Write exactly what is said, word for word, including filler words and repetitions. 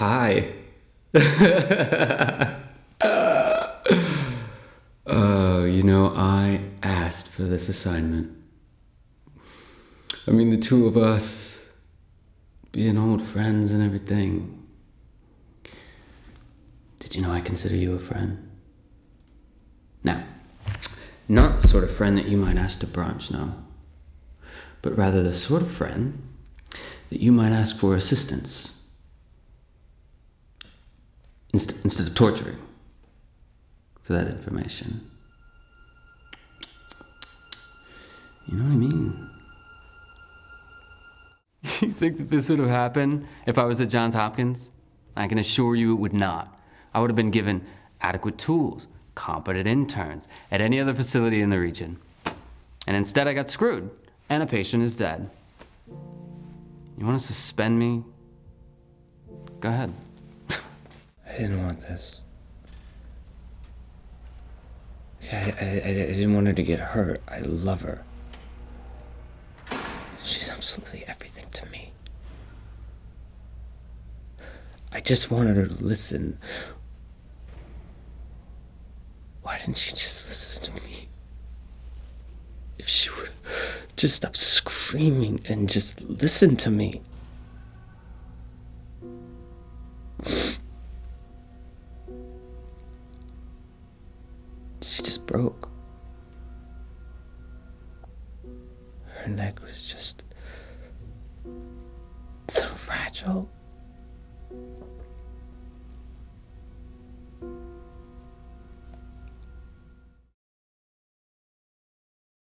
Hi. Oh, you know, I asked for this assignment. I mean, the two of us, being old friends and everything. Did you know I consider you a friend? Now, not the sort of friend that you might ask to brunch, no. But rather the sort of friend that you might ask for assistance. Inst- instead of torturing for that information. You know what I mean? You think that this would have happened if I was at Johns Hopkins? I can assure you it would not. I would have been given adequate tools, competent interns at any other facility in the region. And instead I got screwed, and a patient is dead. You want to suspend me? Go ahead. I didn't want this. I, I, I, I didn't want her to get hurt. I love her. She's absolutely everything to me. I just wanted her to listen. Why didn't she just listen to me? If she would just stop screaming and just listen to me. She just broke. Her neck was just so fragile.